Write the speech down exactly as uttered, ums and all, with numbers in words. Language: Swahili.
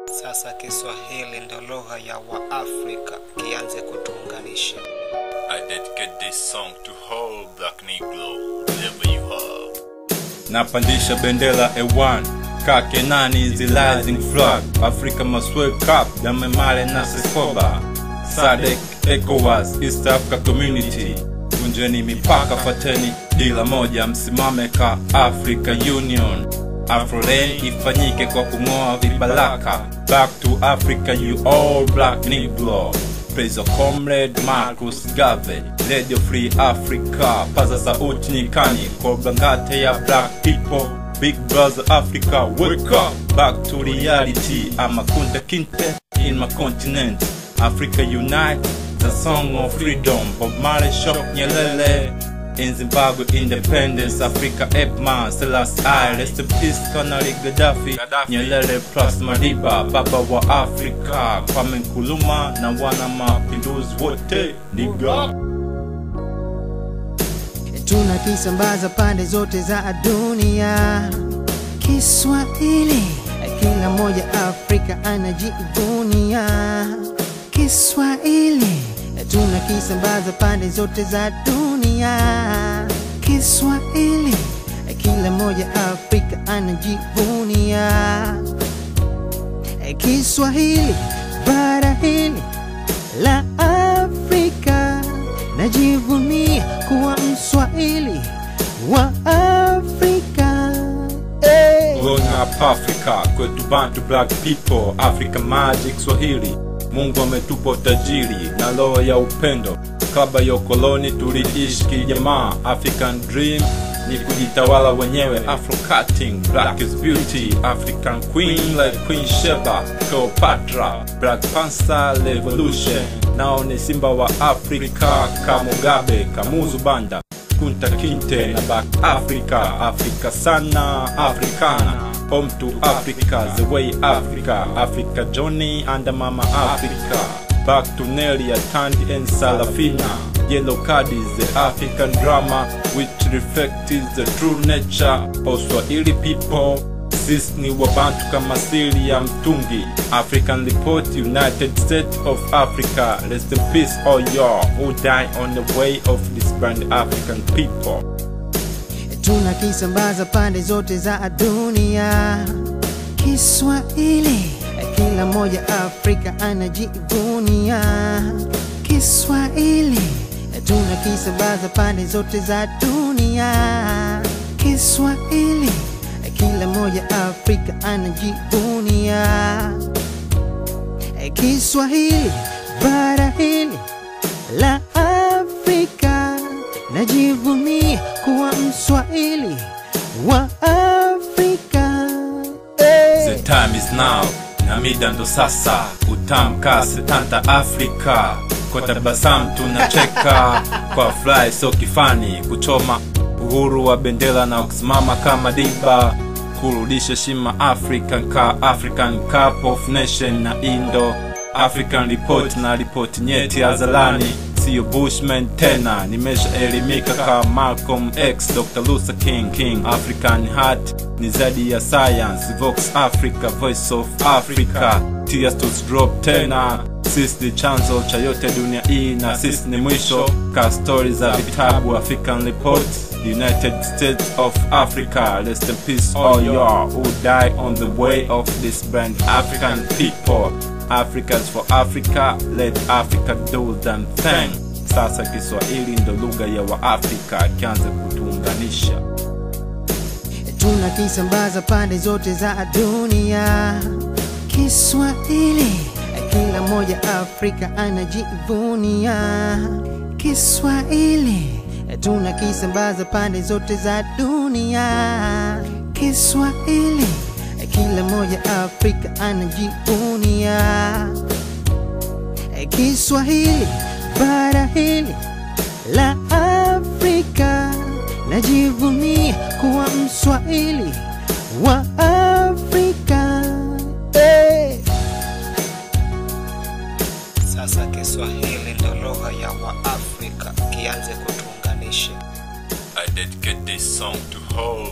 Sasa Kiswahili ndo lugha ya Waafrika, kianze kutuunganisha. I dedicate this song to whole black Negro, wherever you are. Napandisha bendera A one, kake nani is the rising flag. Africa must wake up, damemale na seskoba. Sadek, ECOWAS, East Africa Community. Kunjeni mipaka fateni, dila moja msimame ka Africa Union. Afroland ifanyike kwa kumoa vibalaka. Back to Africa you all black Negro. Praise your comrade Marcus Garvey. Radio Free Africa. Paza sauti nyikani kwa blangate ya black people. Big brother Africa, wake up. Back to reality. I'm a kunta kinte in my continent. Africa unite, the song of freedom. Bob Marley, Shock Nyelele. In Zimbabwe independence, Africa Epman, Selassie I, rest in peace, Colonel Gaddafi, Nyelele plus Madiba, Baba wa Africa, Kwame Nkrumah na wana mapinduzi wote, nigga. Tunakisambaza pande zote za dunia, Kiswahili, kila moja Afrika anajivunia. Kiswahili, tunakisambaza pande zote za dunia. Kiswahili, kila moja Afrika anajivunia. Kiswahili, bara hili la Afrika, najivunia kuwa Mswahili wa Afrika. Hey. Growing up Africa, kwetu bantu black people, Africa magic Swahili. Mungu ametupa utajiri na roho ya upendo. Kabla ya koloni tuliishi kijamaa. African dream ni kujitawala wenyewe. Afro cutting, black is beauty. African queen like Queen Sheba, Cleopatra, Black Panther revolution. Nao ni simba wa Afrika, Kamugabe, Kamuzu Banda, Kunta Kinte na Back Africa. Africa sana, Africana. Home to Africa, the way Africa. Africa Johnny and Mama Africa. Back to Nelia, Tandy and Salafina. Yellow card is the African drama, which reflects the true nature of Swahili people. Sisi ni wabantu kama siri ya mtungi. African Report, United States of Africa. Rest in peace all y'all who die on the way of this brand African people. Tunakisambaza pande zote za dunia, Kiswahili, kila moja Afrika anajivunia. Kiswahili, tunakisambaza pande zote za dunia. Kiswahili, kila moja Afrika anajivunia. Kiswahili, bara hili la Afrika, najivunia kuwa Mswahili wa Afrika. Hey. The time is now, na mida ndo sasa. Utamka setanta Afrika, kwa tabasamu tunacheka. Kwa fly so kifani, kuchoma uhuru wa bendera na kusimama kama diba. Kurudisha shima African ka African Cup of Nation na Indo African Report na report nyeti azalani. Sio Bushman tena, nimesha elimika ka Malcolm X, Doctor Luther King. King African Heart ni zaidi ya science. Vox Africa, Voice of Africa. Tears to drop tena. Sisi ni chanzo cha yote dunia hii, na sisi ni mwisho ka stories za vitabu. African Report, United States of Africa. Rest in peace all y'all who die on the way of this brand African people. Africa's for Africa, let Africa do them thing. Sasa Kiswahili ndo lugha ya Waafrika, kianze kutuunganisha. Tunakisambaza pande zote za dunia, Kiswahili, kila moja Afrika anajivunia. Kiswahili, tunakisambaza pande zote za dunia. Kiswahili, kila moja Afrika anajivunia. Kiswahili, bara hili la Afrika, najivunia kuwa Mswahili wa Afrika. Hey. Sasa Kiswahili ndo lugha ya Waafrika, kianze kutuunganisha. I dedicate this song to whole